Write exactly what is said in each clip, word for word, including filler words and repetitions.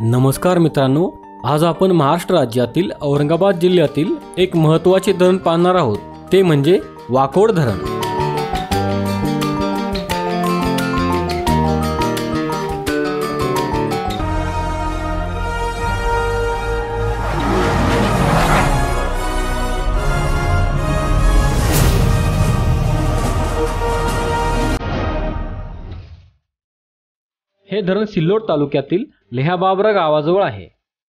नमस्कार मित्रांनो, आज आपण महाराष्ट्र राज्यातील औरंगाबाद जिल्ह्यातील एक महत्त्वाचे धरण पाहणार आहोत, ते म्हणजे वाकोड धरण। हे धरण सिल्लोड तालुक्यातील लेहाबाबरा गावाजवळ आहे।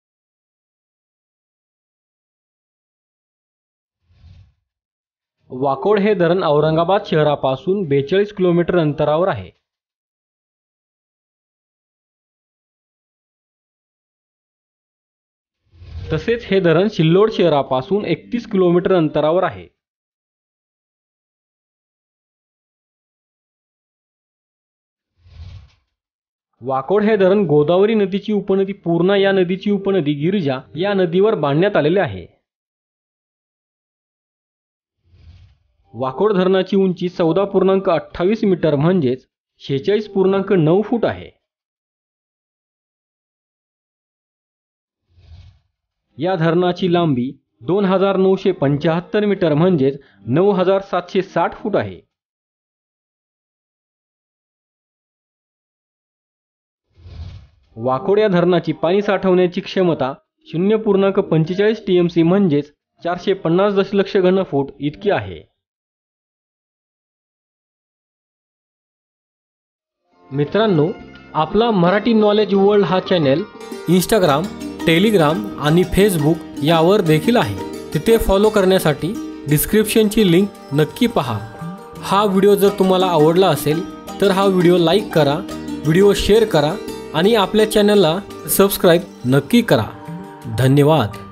वाकोड हे धरण औरंगाबाद शहरापासून बेचाळीस किलोमीटर अंतरावर आहे। तसेच हे धरण सिल्लोड शहरापासून एकतीस किलोमीटर अंतरावर आहे। वाकोड हे धरण गोदावरी नदीची उपनदी पूर्णा या नदीची उपनदी गिरिजा या नदीवर बांधण्यात आलेले आहे। वाकोड धरणाची उंची चौदा पूर्णांक अठ्ठावीस मीटर म्हणजेच शेहेचाळीस पूर्णांक नऊ फूट आहे। या धरणाची लांबी दोन हजार नऊशे पंच्याहत्तर मीटर म्हणजेच नऊ हजार सातशे साठ फूट आहे। वाकोड या धरणाची पाणी साठवण्याची क्षमता शून्य पूर्णांक पंचेचाळीस टीएमसी म्हणजेच चारशे पन्नास दशलक्ष घनफूट इतकी आहे। मित्रांनो, आपला मराठी नॉलेज वर्ल्ड हा चॅनल इंस्टाग्राम, टेलिग्राम आणि फेसबुक यावर देखील आहे। तिथे फॉलो करण्यासाठी डिस्क्रिप्शनची लिंक नक्की पहा। हा व्हिडिओ जर तुम्हाला आवडला असेल तर हा व्हिडिओ लाईक करा, व्हिडिओ शेअर करा आणि आपल्या चॅनलला सबस्क्राईब नक्की करा। धन्यवाद।